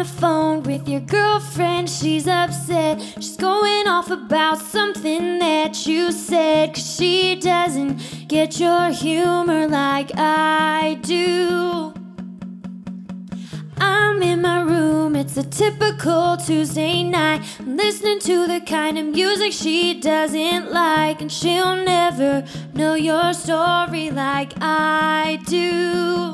the phone with your girlfriend, she's upset. She's going off about something that you said, 'cause she doesn't get your humor like I do. I'm in my room, it's a typical Tuesday night. I'm listening to the kind of music she doesn't like, and she'll never know your story like I do.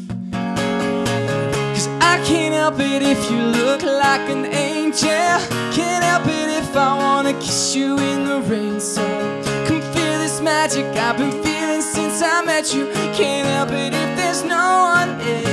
I can't help it if you look like an angel. Can't help it if I wanna kiss you in the rain. So come feel this magic I've been feeling since I met you. Can't help it if there's no one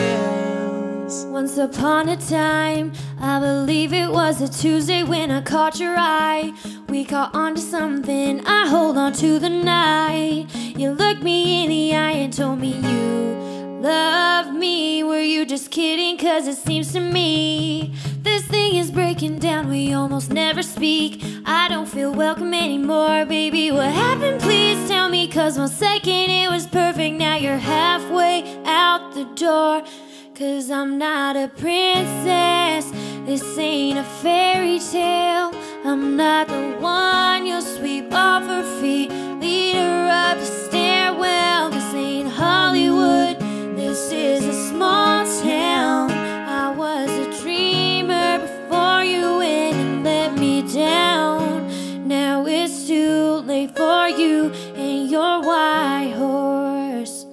else. Once upon a time, I believe it was a Tuesday when I caught your eye. We caught on to something, I hold on to the night. You looked me in the eye and told me you love me. Were you just kidding? 'Cause it seems to me this thing is breaking down, we almost never speak. I don't feel welcome anymore, baby. What happened? Please tell me, 'cause 1 second it was perfect, now you're halfway out the door. 'Cause I'm not a princess, this ain't a fairy tale. I'm not the one you'll sweep off her feet, lead her up the stairwell. This ain't Hollywood, this is a small town. I was a dreamer before you went and let me down. Now it's too late for you and your white horse.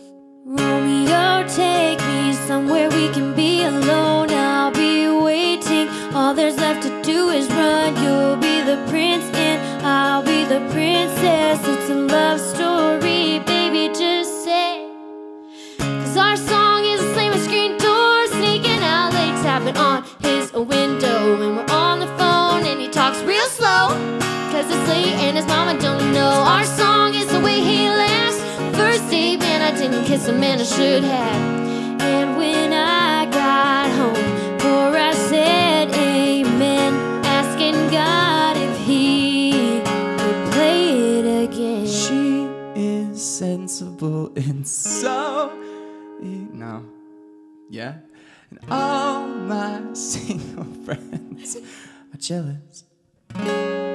Romeo, take me somewhere we can be alone. I'll be waiting, all there's left to do is run. You'll be the prince and I'll be the princess. It's a love story, baby, just say. 'Cause our song is the same as screen door, sneaking out late, tapping on his window. And we're on the phone and he talks real slow, 'cause it's late and his mama don't know. Our song is the way he laughs. First date, man, I didn't kiss him and I should have. And when I got home, before I said amen, asking God if he would play it again. She is sensible and so no, yeah. And all my single friends are jealous.